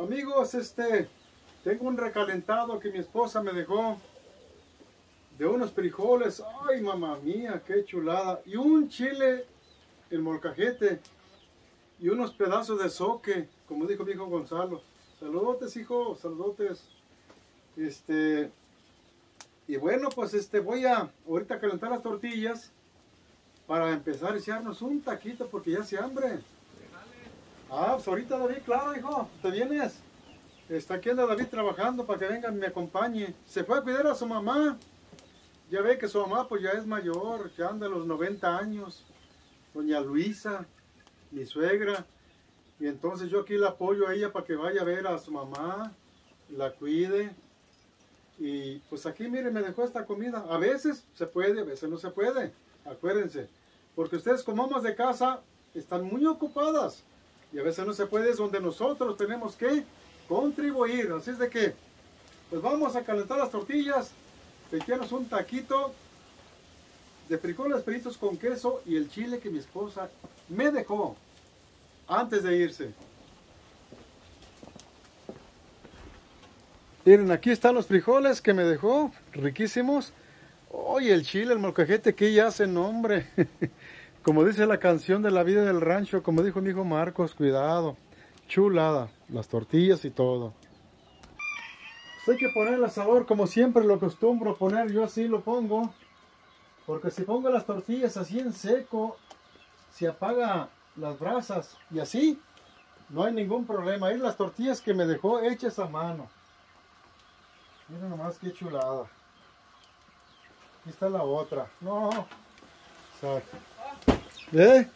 Amigos, tengo un recalentado que mi esposa me dejó de unos frijoles. Ay, mamá mía, qué chulada. Y un chile en molcajete y unos pedazos de zoque, como dijo mi hijo Gonzalo. Saludotes, hijo, saludotes. Y bueno, pues voy a ahorita calentar las tortillas para empezar a echarnos un taquito porque ya hace hambre. Ah, pues ahorita David, claro, hijo, ¿te vienes? Aquí anda David trabajando para que venga y me acompañe. Se fue a cuidar a su mamá. Ya ve que su mamá pues ya es mayor, ya anda a los 90 años. Doña Luisa, mi suegra. Y entonces yo aquí la apoyo a ella para que vaya a ver a su mamá, la cuide. Y pues aquí, mire, me dejó esta comida. A veces se puede, a veces no se puede. Acuérdense. Porque ustedes como amas de casa están muy ocupadas. Y a veces no se puede, es donde nosotros tenemos que contribuir. Así es de que, pues vamos a calentar las tortillas. Pequeños un taquito de frijoles fritos con queso y el chile que mi esposa me dejó antes de irse. Miren, aquí están los frijoles que me dejó, riquísimos. Oye, el chile, el molcajete, que ya hace nombre. Como dice la canción de La Vida del Rancho, como dijo mi hijo Marcos, cuidado, chulada, las tortillas y todo. Pues hay que ponerle sabor, como siempre lo acostumbro poner, yo así lo pongo. Porque si pongo las tortillas así en seco, se apaga las brasas y así no hay ningún problema. Ahí las tortillas que me dejó hechas a mano. Miren nomás qué chulada. Aquí está la otra. No. Exacto. ¿Eh?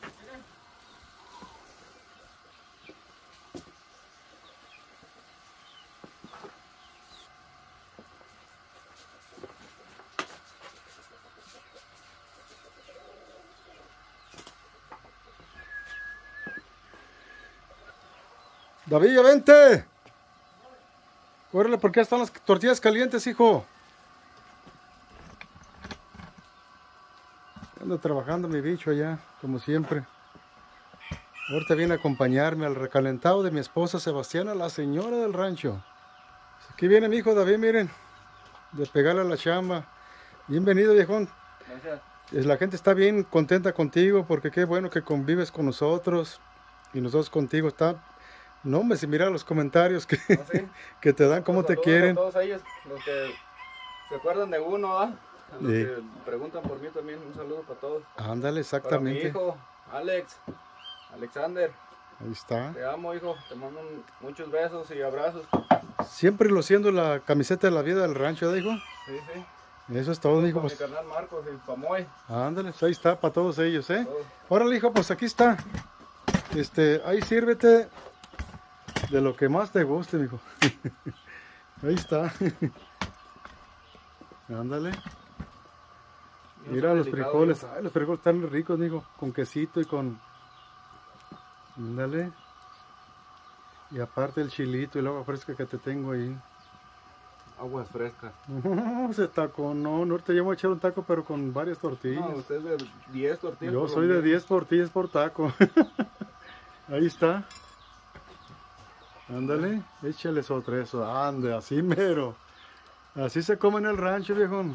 David, ya vente. Córrele, porque ya están las tortillas calientes, hijo. Anda trabajando mi bicho allá, como siempre. Ahorita viene a acompañarme al recalentado de mi esposa Sebastiana, la señora del rancho. Aquí viene mi hijo David, miren, de pegarle a la chamba. Bienvenido, viejón. Gracias. La gente está bien contenta contigo porque qué bueno que convives con nosotros y nosotros contigo. Está, no, hombre, si mira los comentarios que, ¿Ah, sí? que te dan, cómo Pues te saludos quieren. a todos ellos, los que se acuerdan de uno, ¿ah? A los Sí. que preguntan por mí también, un saludo para todos. Ándale, Para mi exactamente. hijo, Alex, Alexander, Ahí está. te amo, hijo, te mando muchos besos y abrazos. Siempre luciendo la camiseta de La Vida del Rancho, ¿eh, hijo? Sí, sí. Eso es todo, hijo. Para Pues, mi carnal Marcos y Pamoy. ándale, pues ahí está, para todos ellos, ¿eh? Todos. Órale, hijo, pues aquí está. Ahí sírvete de lo que más te guste, mijo. Ahí está. Ándale. Yo Mira soy los delicado, frijoles. hijo. Ay, los frijoles están ricos, mijo. Con quesito y con... Ándale. Y aparte el chilito y el agua fresca que te tengo ahí. Aguas frescas. Se taco, no, ahorita yo voy a echar un taco, pero con varias tortillas. No, usted es de 10 tortillas. Yo por lo soy de menos. 10 tortillas por taco. Ahí está. Ándale, échales otra eso. Ande, así mero. Así se come en el rancho, viejón.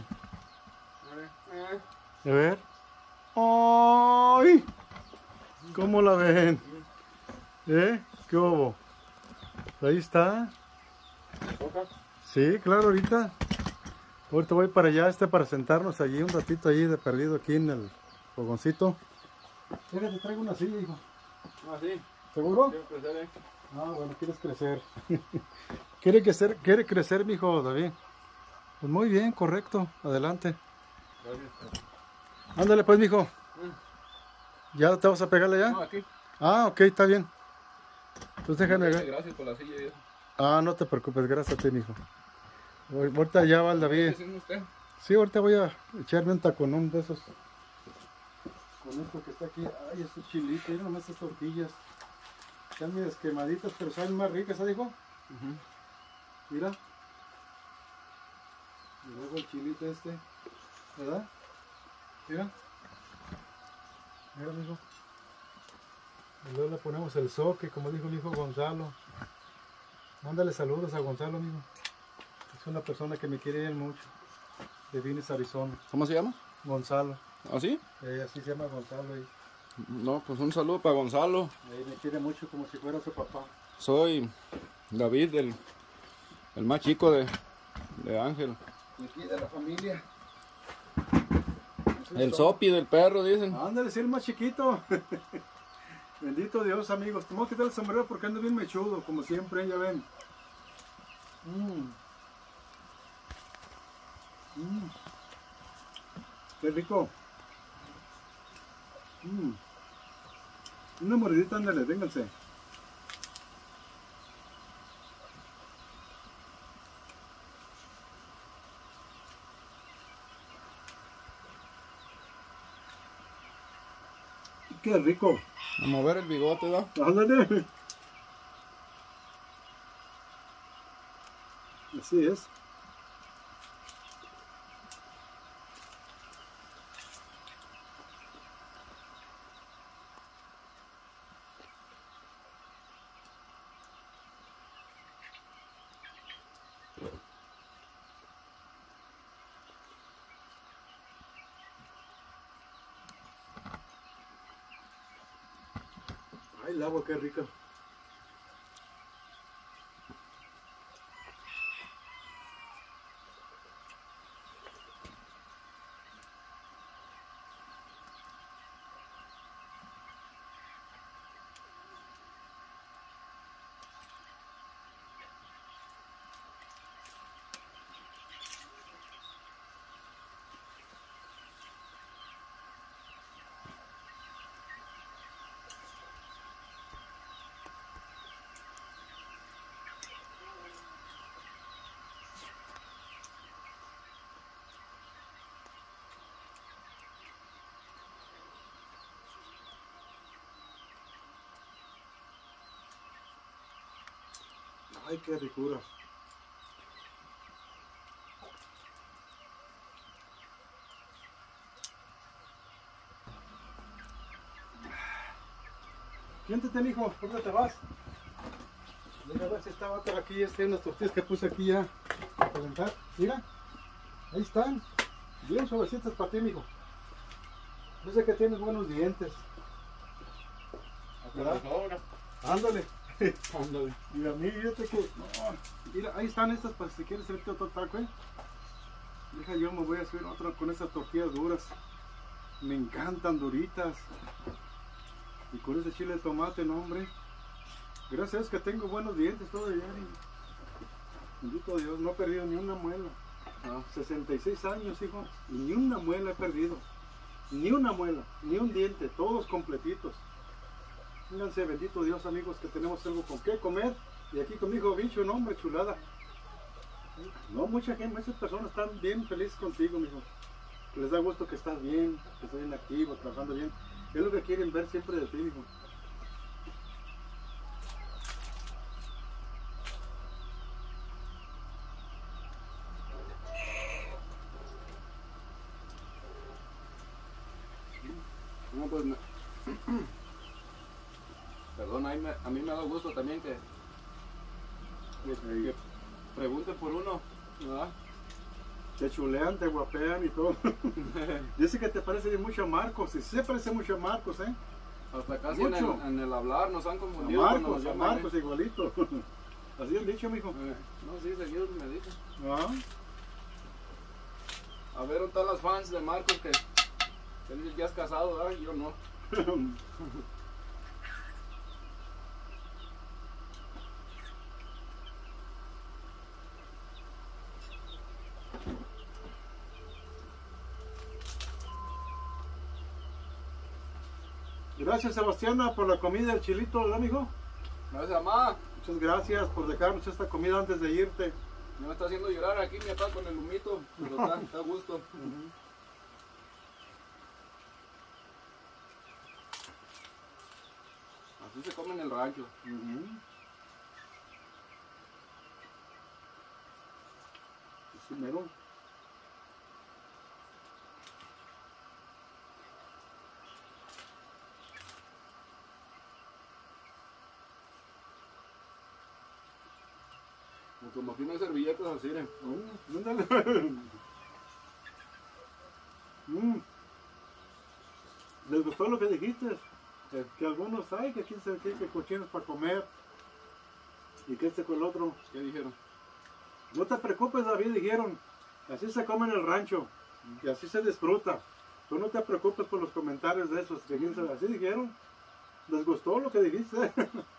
A ver. ¡Ay! ¿Cómo la ven? ¿Eh? ¿Qué hubo? Ahí está. ¿Toca? Sí, claro, ahorita. Ahorita voy para allá, para sentarnos allí un ratito allí de perdido aquí en el fogoncito. Fíjate, traigo una silla, hijo. Ah, sí. ¿Seguro? Quiero crecer, ¿eh? Ah, bueno, quieres crecer. Quiere crecer, mi hijo David. Pues muy bien, correcto. Adelante. Gracias. Ándale pues, mijo. ¿Ya te vas a pegarle ya? No, aquí. Ah, ok, está bien. Entonces déjame... Gracias por la silla y eso. Ah, no te preocupes, gracias a ti, mijo. Ahorita ya va el David. ¿Qué es usted? Sí, ahorita voy a echarme un taconón de esos. Con esto que está aquí. Ay, estos chilitos, miren nomás estas tortillas. Están medio quemaditas, pero saben más ricas, ¿sabes, hijo? Mira. Y luego el chilito ¿verdad? Mira. Mira, mijo. Y luego le ponemos el zoque, como dijo mi hijo Gonzalo. Mándale saludos a Gonzalo, amigo. Es una persona que me quiere bien mucho. De Phoenix, Arizona. ¿Cómo se llama? Gonzalo. ¿Ah, sí? Así se llama Gonzalo. No, pues un saludo para Gonzalo. Me quiere mucho como si fuera su papá. Soy David, el más chico de Ángel. De aquí de la familia. El Sopi del perro, dicen. Ándale, sí, el más chiquito. Bendito Dios, amigos. Tengo que quitar el sombrero porque ando bien mechudo, como siempre, ya ven. Qué rico. Una mordidita, ándale, vénganse. Qué rico. A mover el bigote, ¿no? Ándale. Así es. Ay, el agua, qué rica. Ay, qué ricura. Siéntate, mijo, ¿por dónde te vas? Mira, a ver si estaba por aquí, unas tortillas que puse aquí ya a calentar. Mira, ahí están, bien suavecitas para ti, mijo. Yo sé que tienes buenos dientes. ¿Verdad? Ándale. Ándale. Y a mí, fíjate que, no, mira, ahí están estas para si quieres hacerte otro taco, ¿eh? Deja, yo me voy a hacer otro con esas tortillas duras. Me encantan duritas. Y con ese chile de tomate, no, hombre. Gracias a Dios que tengo buenos dientes todavía. Bendito Dios, no he perdido ni una muela. 66 años, hijo, y ni una muela he perdido. Ni una muela, ni un diente, todos completitos. Fíjense, bendito Dios, amigos, que tenemos algo con qué comer. Y aquí con mi hijo bicho, no, hombre, chulada. No, mucha gente, muchas personas están bien felices contigo, mijo. Les da gusto que estás bien, que estás bien activo, trabajando bien. Es lo que quieren ver siempre de ti, mijo. No, pues, perdón, a mí me da gusto también que pregunten por uno, ¿verdad? Te chulean, te guapean y todo. Dice que te parece mucho a Marcos, y sí se parece mucho a Marcos, ¿eh? Hasta casi Mucho. en el hablar nos han A confundido cuando Marcos, nos a llaman, Marcos, igualito. Así han dicho, mijo. No, sí, seguido me dicen. ¿Ah? A ver, ¿dónde están las fans de Marcos que él ya es casado, ¿verdad? Yo no. Gracias, Sebastiana, por la comida del chilito, ¿verdad, mijo? Gracias, mamá. Muchas gracias por dejarnos esta comida antes de irte. Me está haciendo llorar aquí mi papá con el humito, pero está a gusto. Así se come en el rancho. Sí, mero. Como aquí no hay servilletas así, ¿eh? Ándale. ¿Les gustó lo que dijiste? Sí. Que algunos hay, que quién sabe qué, que cochinos para comer. Y que este con el otro. ¿Qué dijeron? No te preocupes, David, dijeron. Así se come en el rancho. Y así se disfruta. Tú no te preocupes por los comentarios de esos. Que quién sabe, así dijeron. ¿Les gustó lo que dijiste?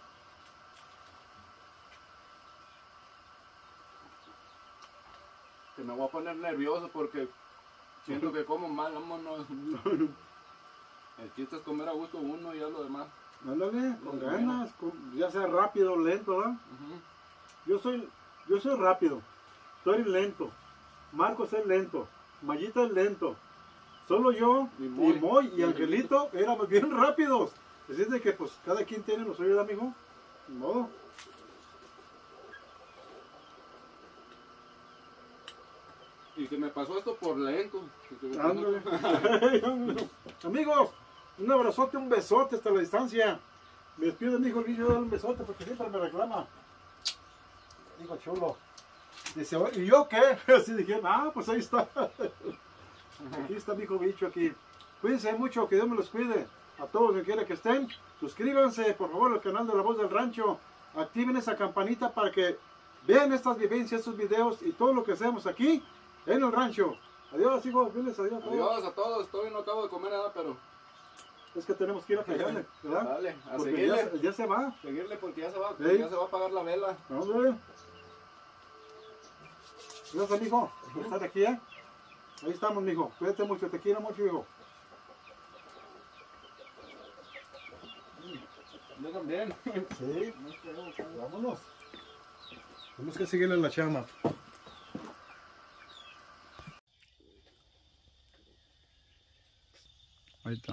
Que me voy a poner nervioso porque siento que como mal, vámonos. El chiste es comer a gusto uno y ya lo demás. Ándale, con ganas, ya sea rápido o lento, ¿verdad? Yo soy rápido, tú eres lento, Marcos es lento, Mayita es lento, solo yo, y Moy y Angelito éramos bien rápidos. Es decir, que pues cada quien tiene lo suyo, amigo, de modo. Y que me pasó esto por lento. Ándale. Amigos, un abrazote, un besote hasta la distancia. Me despido de mi hijo Luis, yo doy un besote porque siempre me reclama. Digo, chulo. Dice, ¿y yo qué? Así dije, pues ahí está. Aquí está mi hijo bicho aquí. Cuídense mucho, que Dios me los cuide. A todos donde quiera que estén. Suscríbanse, por favor, al canal de La Voz del Rancho. Activen esa campanita para que vean estas vivencias, estos videos y todo lo que hacemos aquí en el rancho. Adiós, hijos, diles adiós. Adiós a todos, todavía no acabo de comer nada, pero... Es que tenemos que ir a pegarle, ¿verdad? Dale, a porque seguirle. ya se va. Seguirle porque ya se va, ¿Sí? ya se va a apagar la vela. Hombre. Gracias, mijo, por estar aquí, ¿eh? Ahí estamos, mijo. Cuídate mucho, te quiero mucho, hijo. Yo también. Sí. Vámonos. Tenemos que seguirle en la chama. Ahí está.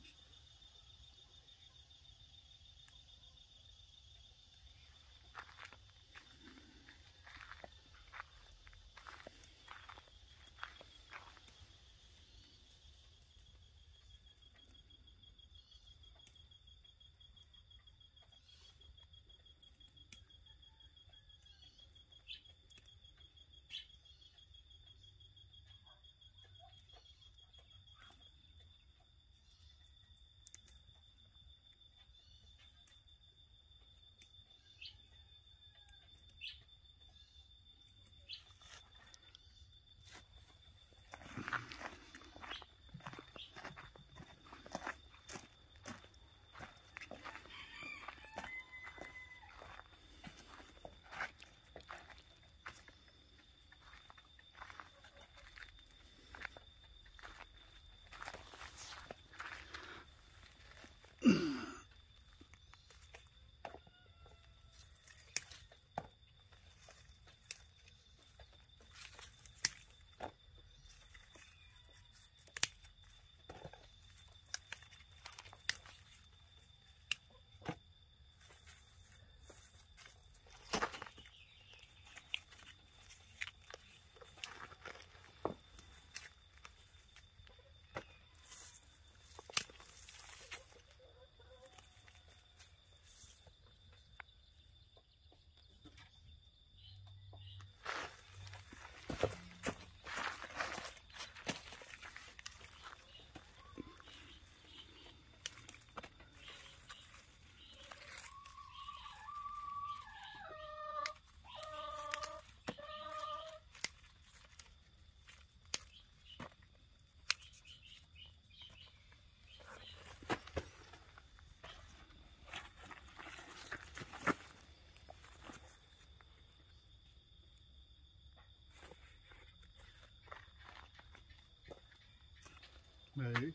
Ahí.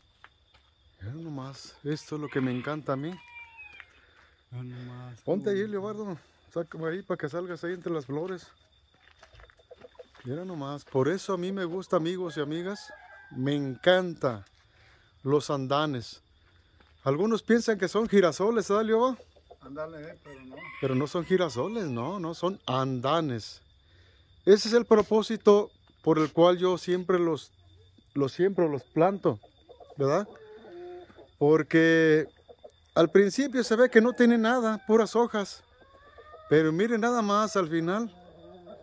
Mira nomás, esto es lo que me encanta a mí. Nomás, Ponte ahí, Leobardo, sácame ahí para que salgas ahí entre las flores. Mira nomás, por eso a mí me gusta, amigos y amigas, me encanta los andanes. Algunos piensan que son girasoles, ¿verdad, Leoba? ándale, pero no. Pero no son girasoles, no son andanes. Ese es el propósito por el cual yo siempre los siembro, los planto, ¿verdad? Porque al principio se ve que no tiene nada, puras hojas. Pero miren nada más al final,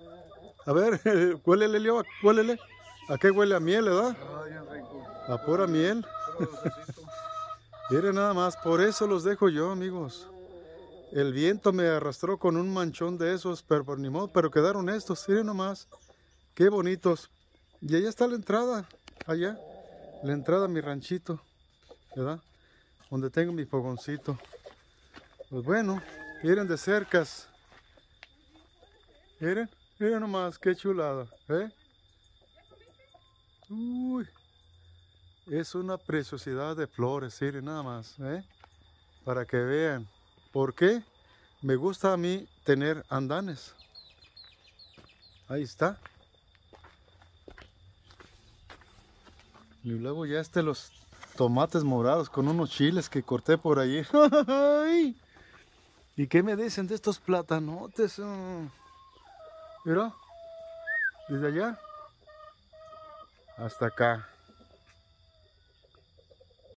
A ver, huélele, Leo, huélele. ¿A qué huele? A miel, ¿verdad? Ay, bien rico. A pura miel. Puro dulcecito. Miren nada más, por eso los dejo yo, amigos. El viento me arrastró con un manchón de esos, pero por ni modo, pero quedaron estos, miren nomás. Qué bonitos. Y allá está la entrada, allá. La entrada a mi ranchito, ¿verdad? Donde tengo mi fogoncito. Pues bueno, miren de cercas. Miren, miren nomás, qué chulada, ¿eh? Uy, es una preciosidad de flores, miren nada más, ¿eh? Para que vean. ¿Por qué? Me gusta a mí tener andanes. Ahí está. Y luego ya los tomates morados con unos chiles que corté por allí. ¡Ay! ¿Y qué me dicen de estos platanotes? Mira, desde allá hasta acá.